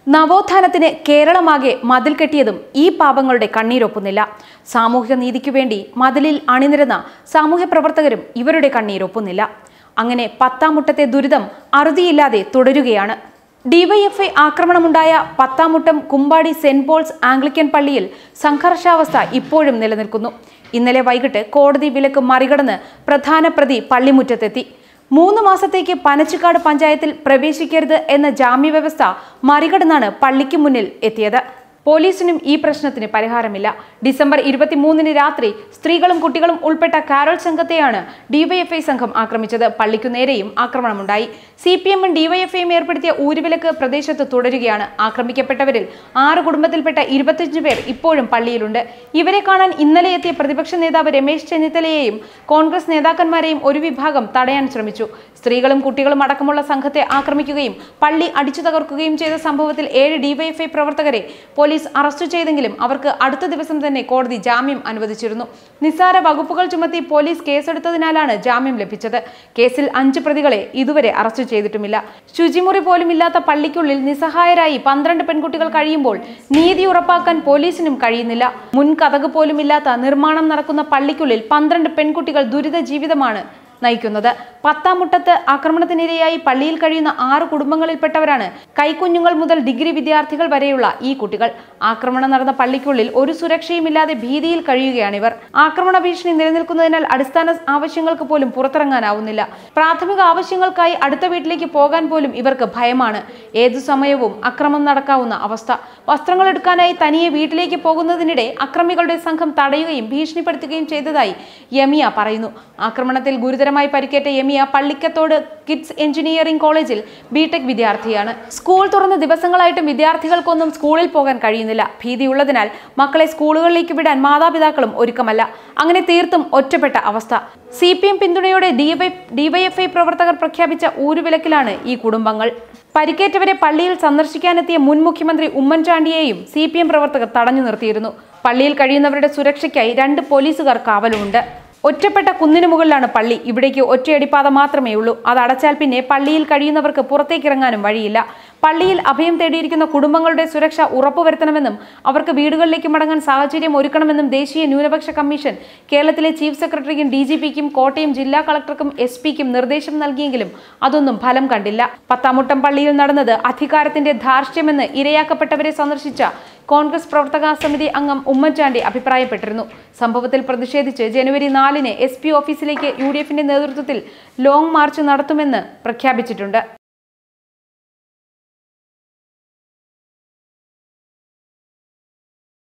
നവോത്ഥാനത്തിന് കേരളമാകെ മതിൽ കെട്ടിയതും ഈ പാപങ്ങളുടെ കണ്ണീരൊപ്പുന്നില്ല. സാമൂഹിക നീതിക്കു വേണ്ടി മതിലിൽ അണിനിരന്ന സാമൂഹ്യ പ്രവർത്തകരും ഇവരുടെ കണ്ണീരൊപ്പുന്നില്ല. അങ്ങനെ പത്താമുട്ടത്തെ ദുരിതം അറുതിയില്ലാതെ തുടരുകയാണ്. ഡിവൈഎഫ്ഐ ആക്രമണമുണ്ടായ Pathamuttam Kumbadi Saint Paul's Anglican പള്ളിയിൽ സംഘർഷാവസ്ഥ ഇപ്പോഴും നിലനിൽക്കുന്നു. ഇന്നലെ വൈകിട്ട് കോടതി വിലക്ക് മറികടന്ന് പ്രധാന പ്രതി പള്ളിമുറ്റത്തെത്തി. 3 മാസത്തേക്ക് പനച്ചിക്കാട് പഞ്ചായത്തിൽ പ്രവേശിക്കരുത് എന്ന ജാമ്യവ്യവസ്ഥ മറികടന്നാണ് പള്ളിക്ക് മുന്നിൽ എത്തിയത്. പോലീസിനും ഈ പ്രശ്നത്തിന് പരിഹാരമില്ല. ഡിസംബർ 23-ന് രാത്രി സ്ത്രീകളും കുട്ടികളും ഉൾപ്പെട്ട കാരോൾ സംഘത്തെയാണ് ഡിവൈഎഫ്ഐ സംഘം ആക്രമിച്ചത്. പള്ളിക്കു നേരെയും ആക്രമണമുണ്ടായി. CPM-ഉം ഡിവൈഎഫ്ഐയും ഏർപ്പെടുത്തിയ ഊരുവിലക്ക് പ്രദേശത്ത് തുടരുകയാണ്. ആക്രമിക്കപ്പെട്ടവരിൽ 6 കുടുംബത്തിൽപ്പെട്ട 25 പേർ ഇപ്പോഴും പള്ളിയിലുണ്ട്. ഇവരെ കാണാൻ ഇന്നലെ എത്തിയ പ്രതിപക്ഷ നേതാവ് രമേശ് ചെന്നിത്തലയെയും കോൺഗ്രസ് നേതാക്കന്മാരെയും ഒരു വിഭാഗം തടയാൻ ശ്രമിച്ചു. സ്ത്രീകളും കുട്ടികളും അടക്കമുള്ള സംഘത്തെ ആക്രമിക്കുകയും പള്ളി അടിച്ചു തകർക്കുകയും ചെയ്ത സംഭവത്തിൽ 7 ഡിവൈഎഫ്ഐ പ്രവർത്തകരെ പോലീസ് അറസ്റ്റ് ചെയ്തെങ്കിലും അവർക്ക് അടുത്ത ദിവസം തന്നെ കോടതി ജാമ്യം അനുവദിച്ചിരുന്നു. നിസ്സാര വകുപ്പുകൾ ചുമത്തി പോലീസ് കേസെടുത്തതിനാലാണ് ജാമ്യം ലഭിച്ചത്. കേസിൽ 5 പ്രതികളെ ഇതുവരെ അറസ്റ്റ് ചെയ്തിട്ടുമില്ല. ശുചിമുറി പോലും ഇല്ലാത്ത പള്ളിക്കുള്ളിൽ നിസ്സഹായരായി 12 പെൺകുട്ടികൾ കഴിയുമ്പോൾ നീതി ഉറപ്പാക്കാൻ പോലീസിനും കഴിയുന്നില്ല. മുൻ കതക് പോലും ഇല്ലാത്ത നിർമ്മാണം നടക്കുന്ന പള്ളിക്കുള്ളിൽ 12 പെൺകുട്ടികൾ ദുരിത ജീവിതമാണ് നയിക്കുന്നത്. പത്താമുട്ടത്ത് ആക്രമണത്തിനിരയായി പള്ളിയിൽ കഴിയുന്ന 6 കുടുംബങ്ങളിൽപ്പെട്ടവരാണ് കൈക്കുഞ്ഞുങ്ങൾ മുതൽ ഡിഗ്രി വിദ്യാർത്ഥികൾ വരെയുള്ള ഈ കുട്ടികൾ. ആക്രമണം നടന്ന പള്ളിക്കുള്ളിൽ ഒരു സുരക്ഷയുമില്ലാതെ ഭീതിയിൽ കഴിയുകയാണിവർ. ആക്രമണ ഭീഷണി നിലനിൽക്കുന്നതിനാൽ അടിസ്ഥാന ആവശ്യങ്ങൾക്ക് പോലും പുറത്തിറങ്ങാനാവുന്നില്ല. പ്രാഥമിക ആവശ്യങ്ങൾക്കായി അടുത്ത വീട്ടിലേക്ക് പോകാൻ പോലും ഇവർക്ക് ഭയമാണ്. ഏതു സമയവും അക്രമം നടക്കാവുന്ന അവസ്ഥ. വസ്ത്രങ്ങൾ എടുക്കാനായി തനിയെ വീട്ടിലേക്ക് പോകുന്നതിനിടെ അക്രമികളുടെ സംഘം തടയുകയും ഭീഷണിപ്പെടുത്തുകയും ചെയ്തതായി യമിയ പറയുന്നു. ആക്രമണത്തിൽ ഗുരുതരമായി പരിക്കേറ്റ യമിയ പള്ളിക്കത്തോട് കിഡ്സ് എഞ്ചിനീയറിംഗ് കോളേജിൽ ബിടെക് വിദ്യാർത്ഥിയാണ്. സ്കൂൾ തുറന്ന ദിവസങ്ങളായിട്ടും വിദ്യാർത്ഥികൾക്കൊന്നും സ്കൂളിൽ പോകാൻ കഴിയുന്നില്ല. ഭീതിയുള്ളതിനാൽ മക്കളെ സ്കൂളുകളിലേക്ക് വിടാൻ മാതാപിതാക്കളും ഒരുക്കമല്ല. അങ്ങനെ തീർത്തും ഒറ്റപ്പെട്ട അവസ്ഥ. CPM പിന്തുണയോടെ ഡിവൈഎഫ്ഐ പ്രവർത്തകർ പ്രഖ്യാപിച്ച ഊരുവിലക്കിലാണ് ഈ കുടുംബങ്ങൾ. പരിക്കേറ്റവരെ പള്ളിയിൽ സന്ദർശിക്കാനെത്തിയ മുൻ മുഖ്യമന്ത്രി ഉമ്മൻചാണ്ടിയെയും CPM പ്രവർത്തകർ തടഞ്ഞു നിർത്തിയിരുന്നു. പള്ളിയിൽ കഴിയുന്നവരുടെ സുരക്ഷയ്ക്കായി 2 പോലീസുകാർ കാവലുമുണ്ട്. ഒറ്റപ്പെട്ട കുന്നിനു മുകളിലാണ് പള്ളി. ഇവിടേക്ക് ഒറ്റയടിപ്പാത മാത്രമേ ഉള്ളൂ. അത് അടച്ചാൽ പിന്നെ പള്ളിയിൽ കഴിയുന്നവർക്ക് പുറത്തേക്കിറങ്ങാനും വഴിയില്ല. പള്ളിയിൽ അഭയം തേടിയിരിക്കുന്ന കുടുംബങ്ങളുടെ സുരക്ഷ ഉറപ്പുവരുത്തണമെന്നും അവർക്ക് വീടുകളിലേക്ക് മടങ്ങാൻ സാഹചര്യം ഒരുക്കണമെന്നും ദേശീയ ന്യൂനപക്ഷ കമ്മീഷൻ കേരളത്തിലെ ചീഫ് സെക്രട്ടറിക്കും DGP-ക്കും കോട്ടയം ജില്ലാ കളക്ടർക്കും SP-ക്കും നിർദ്ദേശം നൽകിയെങ്കിലും അതൊന്നും ഫലം കണ്ടില്ല. പത്താമുട്ടം പള്ളിയിൽ നടന്നത് അധികാരത്തിന്റെ ധാർഷ്ട്യമെന്ന് ഇരയാക്കപ്പെട്ടവരെ സന്ദർശിച്ച കോൺഗ്രസ് പ്രവർത്തക സമിതി അംഗം ഉമ്മൻചാണ്ടി അഭിപ്രായപ്പെട്ടിരുന്നു. സംഭവത്തിൽ പ്രതിഷേധിച്ച് ജനുവരി 4-ന് SP ഓഫീസിലേക്ക് UDF-ന്റെ നേതൃത്വത്തിൽ ലോങ് മാർച്ച് നടത്തുമെന്ന് പ്രഖ്യാപിച്ചിട്ടുണ്ട്.